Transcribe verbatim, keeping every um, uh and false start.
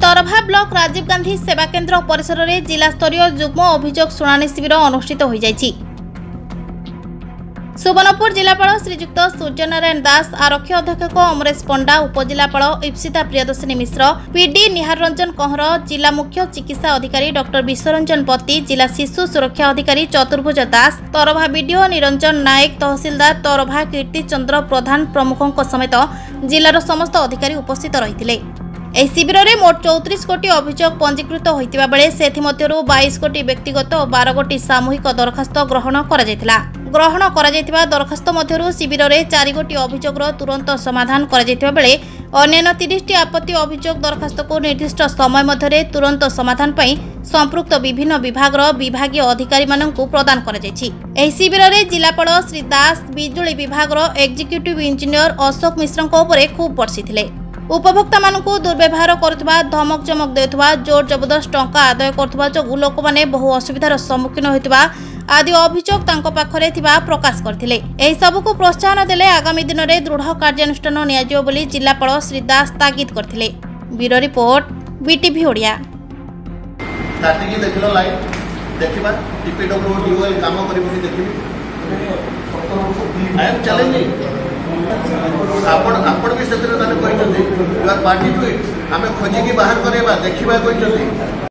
तरभा block Rajiv Gandhi सेवा केन्द्र परिसर में जिला स्तरीय युग्म अभियोग शुणाणी शिविर अनुष्ठित हो जायछि। सुवर्णपुर जिलापाल श्रीजुक्त सूर्यनारायण दास, आरक्षी अधीक्षक अमरेश पंडा, उपजिलापाल इप्सिता प्रियदर्शिनी मिश्र, पीडी निहार रंजन कंहर, जिला मुख्य चिकित्सा अधिकारी डॉक्टर विश्वरंजन पति, जिला शिशु सुरक्षा अधिकारी चतुर्भुज दास, तरभा बीडीओ निरंजन नायक, तहसीलदार तरभा कीर्ति चंद्र प्रधान प्रमुखों समेत जिलार समस्त अधिकारी उपस्थित रहिथिले। एही शिविर में मोट चौतीस कोटी अभियोग पंजीकृत होइतिबा बेले सेथिमध्यरु बाईस कोटी व्यक्तिगत और बारह कोटी सामूहिक दरखास्त ग्रहण करा जायतिला। ग्रहण करा जायतिबा दरखास्त मध्यरु शिविर में चार कोटी अभियोगर तुरंत समाधान करा जायतिबा बेले अन्य तीस टी आपत्ति अभियोग दरखास्त को निर्दिष्ट समय मध्यरे तुरंत समाधान पई संपृक्त विभिन्न विभागर विभागीय अधिकारी माननकु प्रदान करा जायछि। एही शिविर में जिलापाल श्री दास बिजुली विभागर एक्जिक्यूटिव इंजीनियर अशोक मिश्रଙ୍କ उपरे खूब वर्षिथिले। उपभोक्ता मानकु दुर्व्यवहार करुवा, धमक चमक देउथबा, जोर जबरदस्त टंका आदाय करुवा जो लोक माने बहु असुविधार सम्मुखीन होइतबा आदि अभियोग तांको पाखरे थिबा प्रकाश करथिले। एही सबको प्रोत्साहन देले आगामी दिन में दृढ़ कार्यानुष्ठान नियाजियो बोली जिलापाल श्री दास ताकीद करथिले। Bureau report BTV Odia. तातिकी देखलो लाइव देखिबा टीपीडब्ल्यू डीओएल काम करिबोनी देखिबी आई एम चैलेंजिंग आपण आपण भी सेतरे ताने कहते you are party to it आमे खोजी की बाहर करेबा देखिबा कहते।